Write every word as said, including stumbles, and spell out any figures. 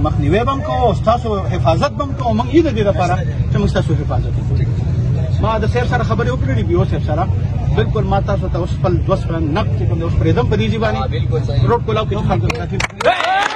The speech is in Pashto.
مخنیوي به هم کوو او ستاسو حفاظت به هم کوو. موږ یې د دې لپاره چې موږ ستاسو حفاظت وکړو. ما د صاحب سره خبرې وکړې دي، بیو صاحب سره بالکل ما تاسو ته اوس خپل دوه سوه نقد چې کوم دی اوس پرېږدم په دې ځای باندې روډ کولاو کې چې خلکو